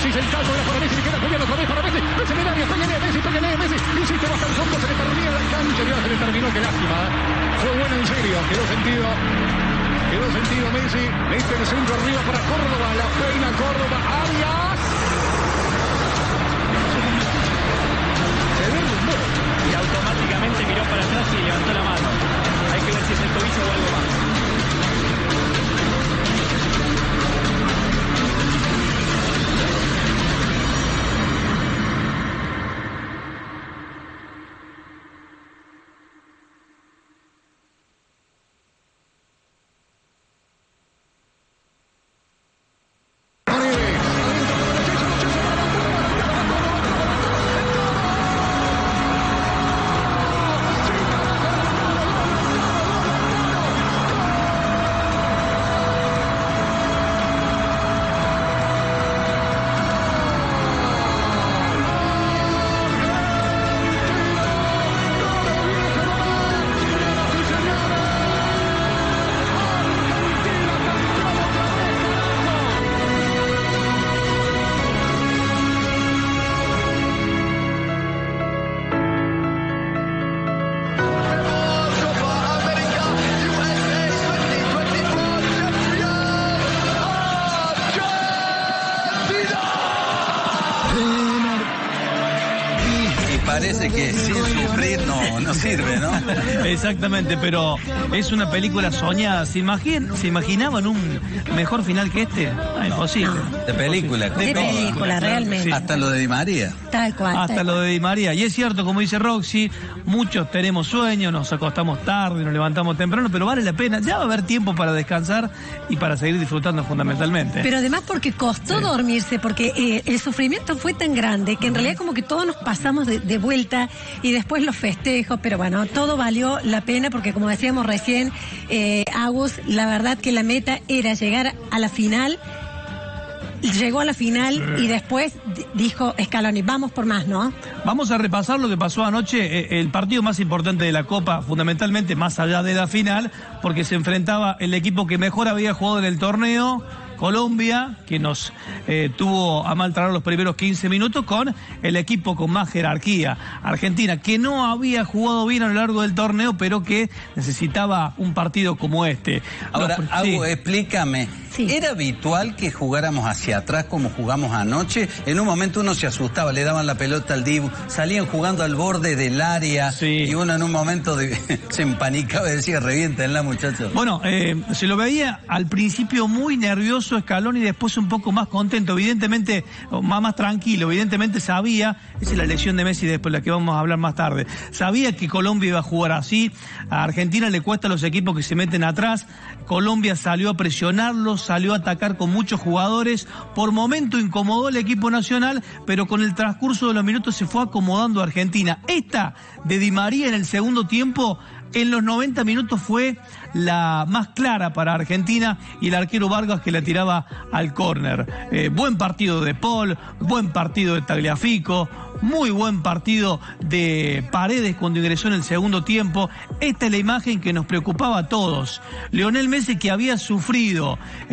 Messi, el caldo era para Messi, le queda Julián otra vez para Messi. Messi en el área, pégale a Messi, pégale a Messi. Insiste, baja el fondo, se le termina la cancha, ya se le terminó, qué lástima. Fue bueno en serio, quedó sentido Messi. Mete el centro arriba para Córdoba, la peina Córdoba, Arias. Se derrumbó. Y automáticamente miró para atrás y levantó la mano. Hay que ver si es el tobillo o algo más. Parece que sin sufrir no sirve, ¿no? Exactamente, pero es una película soñada. ¿Se imaginaban un mejor final que este? No, imposible. De película. De película, realmente. Sí. Hasta lo de Di María. Tal cual. Hasta lo de Di María. Y es cierto, como dice Roxy, muchos tenemos sueños, nos acostamos tarde, nos levantamos temprano, pero vale la pena. Ya va a haber tiempo para descansar y para seguir disfrutando fundamentalmente. Pero además porque costó dormirse, porque el sufrimiento fue tan grande que en realidad como que todos nos pasamos de vuelta y después los festejos, pero bueno, todo valió la pena porque como decíamos recién, Agus, la verdad que la meta era llegar a la final. Llegó a la final y después dijo Scaloni, vamos por más, ¿no? Vamos a repasar lo que pasó anoche, el partido más importante de la Copa, fundamentalmente más allá de la final, porque se enfrentaba el equipo que mejor había jugado en el torneo, Colombia, que nos tuvo a mal tragar los primeros 15 minutos, con el equipo con más jerarquía, Argentina, que no había jugado bien a lo largo del torneo, pero que necesitaba un partido como este. Ahora, sí. Explícame, Sí. ¿era habitual que jugáramos hacia atrás como jugamos anoche? En un momento uno se asustaba, le daban la pelota al Dibu, salían jugando al borde del área, sí. Y uno en un momento se empanicaba y decía, reviéntenla, muchachos. Bueno, se lo veía al principio muy nervioso Scaloni y después un poco más contento, evidentemente más tranquilo, evidentemente sabía, esa es la lección de Messi después la que vamos a hablar más tarde, sabía que Colombia iba a jugar así, a Argentina le cuesta a los equipos que se meten atrás, Colombia salió a presionarlos, salió a atacar con muchos jugadores, por momento incomodó el equipo nacional, pero con el transcurso de los minutos se fue acomodando a Argentina. Esta de Di María en el segundo tiempo, en los 90 minutos fue la más clara para Argentina y el arquero Vargas que la tiraba al córner. Buen partido de Paul, buen partido de Tagliafico, muy buen partido de Paredes cuando ingresó en el segundo tiempo. Esta es la imagen que nos preocupaba a todos. Lionel Messi, que había sufrido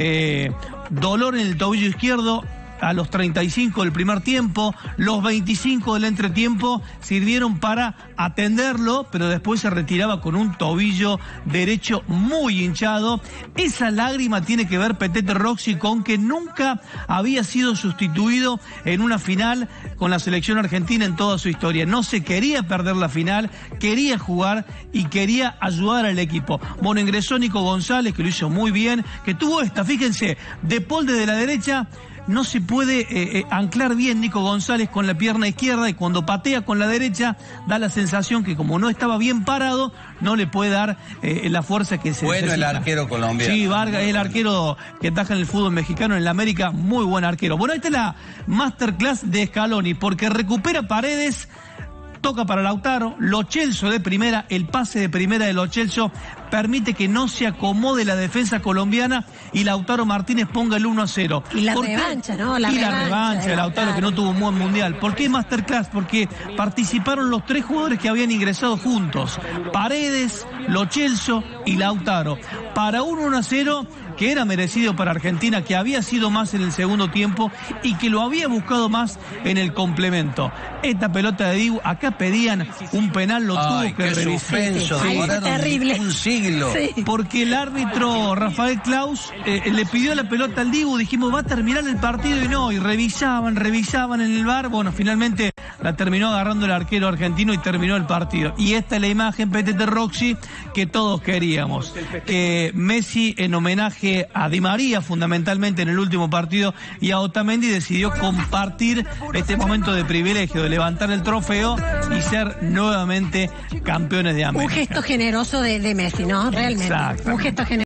dolor en el tobillo izquierdo a los 35 del primer tiempo, los 25 del entretiempo sirvieron para atenderlo, pero después se retiraba con un tobillo derecho muy hinchado. Esa lágrima tiene que ver, Petete Roxy, con que nunca había sido sustituido en una final con la selección argentina en toda su historia. No se quería perder la final, quería jugar y quería ayudar al equipo. Bueno, ingresó Nico González, que lo hizo muy bien, que tuvo esta, fíjense, de Paul desde la derecha. No se puede anclar bien Nico González con la pierna izquierda y cuando patea con la derecha da la sensación que como no estaba bien parado, no le puede dar la fuerza que se necesita. Bueno, el arquero colombiano. Sí, Vargas es el arquero que ataja en el fútbol mexicano, en la América, muy buen arquero. Bueno, esta es la masterclass de Scaloni, porque recupera Paredes, toca para Lautaro, Lo Celso de primera, el pase de primera de Lo Celso permite que no se acomode la defensa colombiana y Lautaro Martínez ponga el 1-0. Y la revancha, ¿no? La revancha de Lautaro, que no tuvo un buen mundial. ¿Por qué masterclass? Porque participaron los 3 jugadores que habían ingresado juntos: Paredes, Lo Celso y Lautaro. Para un 1-0 que era merecido para Argentina, que había sido más en el segundo tiempo y que lo había buscado más en el complemento. Esta pelota de Dibu, acá pedían un penal, lo tuvo que revisar. Terrible. Un siglo. Sí. Porque el árbitro Rafael Claus le pidió la pelota al Dibu, dijimos va a terminar el partido y no, y revisaban en el VAR, bueno, finalmente la terminó agarrando el arquero argentino y terminó el partido. Y esta es la imagen, PTT Roxy, que todos queríamos. Messi, en homenaje a Di María, fundamentalmente en el último partido, y a Otamendi, decidió compartir este momento de privilegio, de levantar el trofeo y ser nuevamente campeones de América. Un gesto generoso de Messi, ¿no? Realmente. Exacto. Un gesto generoso.